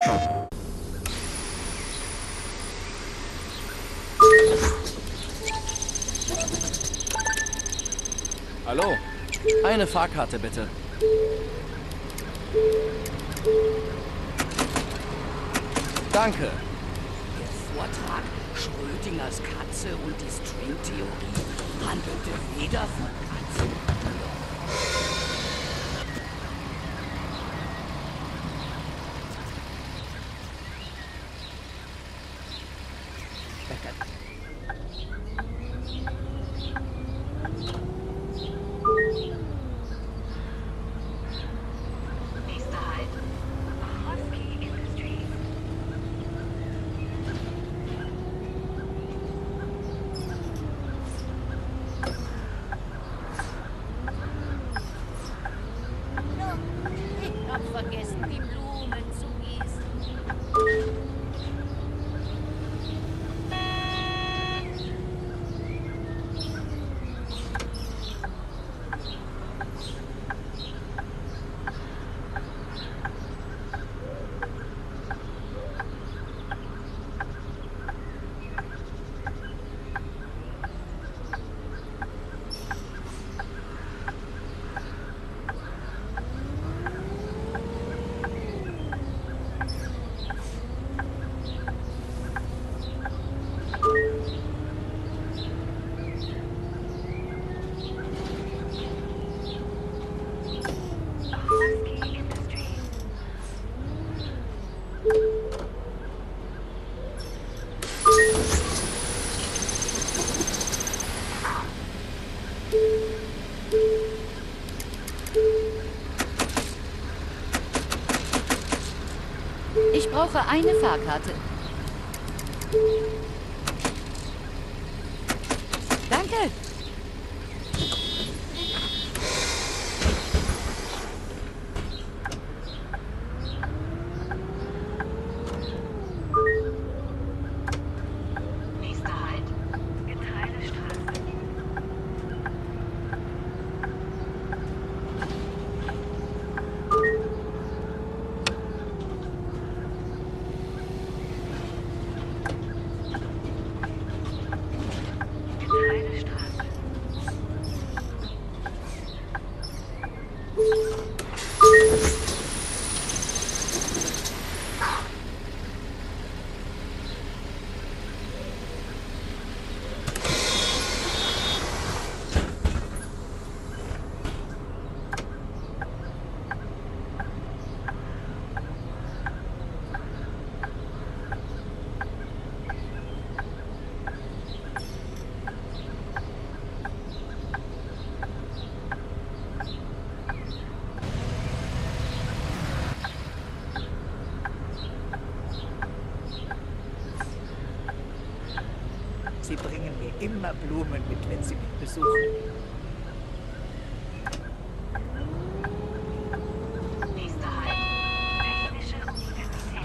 Hallo, eine Fahrkarte bitte. Danke. Der Vortrag Schrödingers Katze und die Stringtheorie handelte weder von Katzen vergessen, die Blumen zu gießen. Ich brauche eine Fahrkarte. Danke. Nächster Halt, Getreidestraße. Getreidestraße. Sie bringen mir immer Blumen mit, wenn Sie mich besuchen. Nächster Halt, Technische Universität.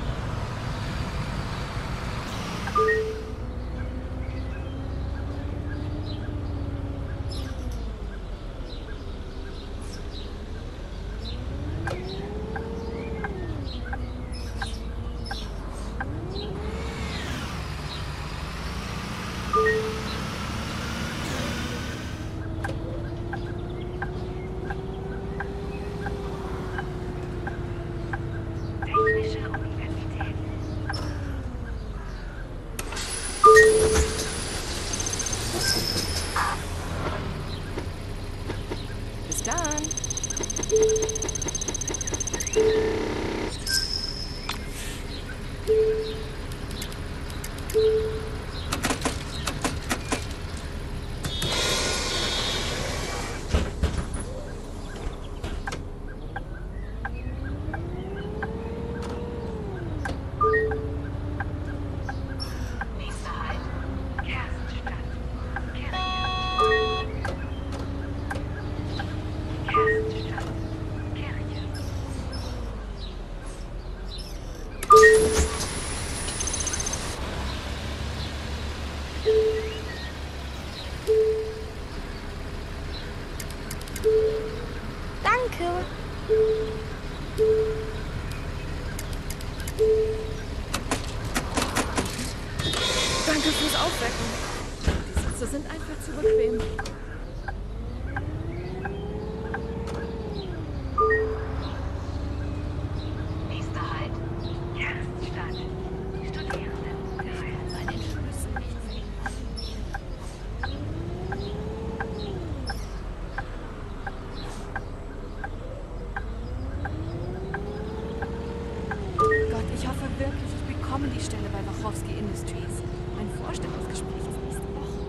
aufwecken. Die Sitze sind einfach zu bequem. Nächster Halt. Kernstadt. Studierende. Bei den Schlüssen nicht sehen. Gott, ich hoffe wirklich, ich bekomme die Stelle bei Wachowski Industries. Mein Vorstellungsgespräch ist nächste Woche.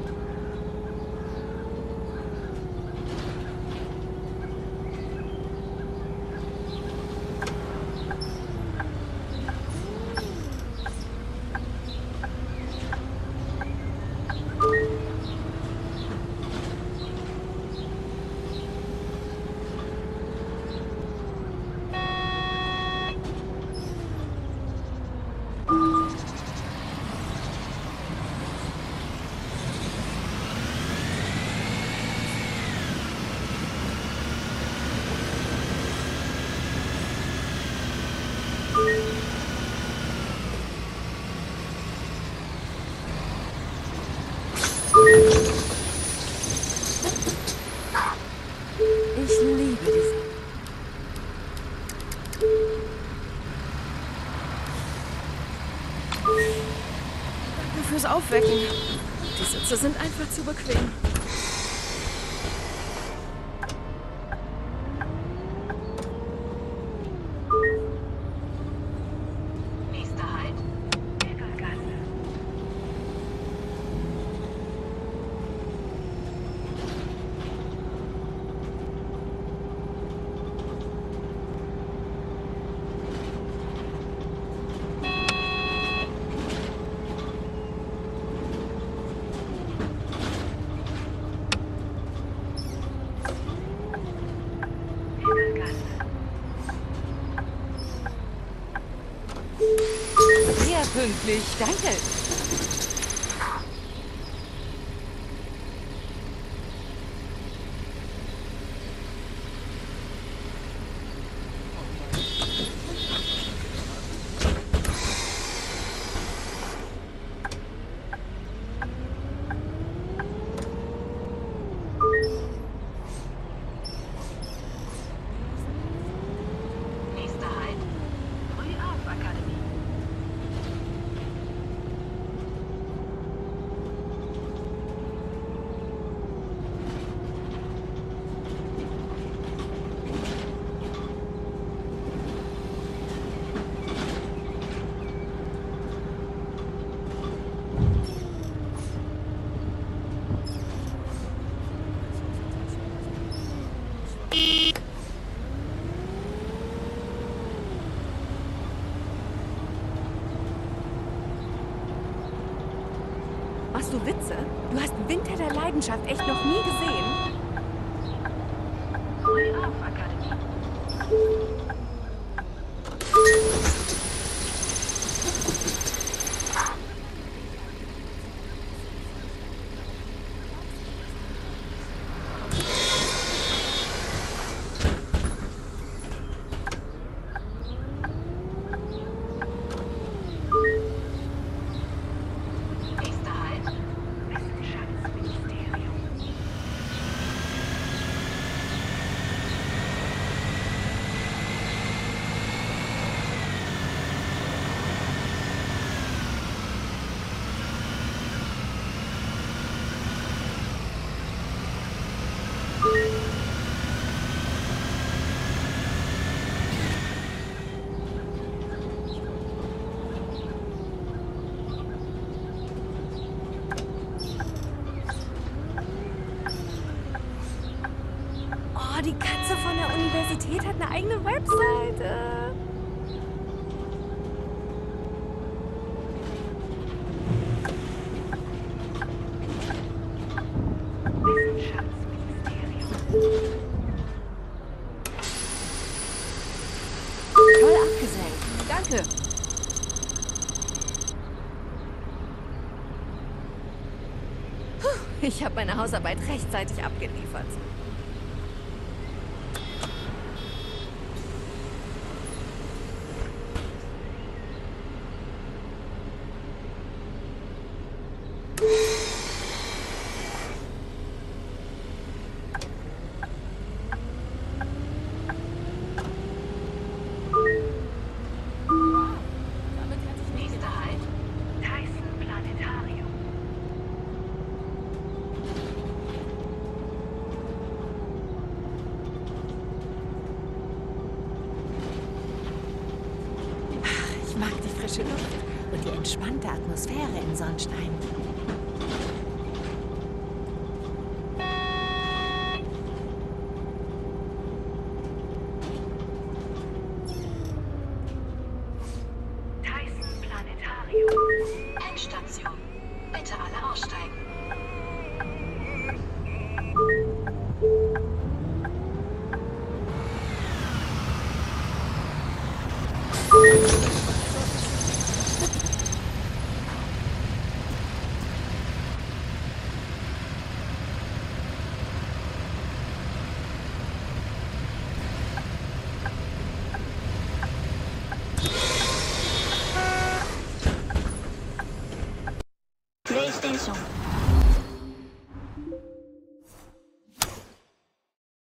Ich liebe diese. Danke fürs Aufwecken. Die Sitze sind einfach zu bequem. Nächster Halt. Bürgergasse. Sehr pünktlich, danke. Nächster Halt. Frühaufakademie. Machst du Witze? Du hast Winter der Leidenschaft echt noch nie gesehen? Frühaufakademie. Nächster Halt. Wissenschaftsministerium. Oh, die Katze von der Universität hat eine eigene Webseite. Wissenschaftsministerium. Toll abgesenkt. Danke. Ich habe meine Hausarbeit rechtzeitig abgeliefert. mag die frische Luft und die entspannte Atmosphäre in Sonnstein. Tyson Planetarium. Endstation. Bitte alle aussteigen. PlayStation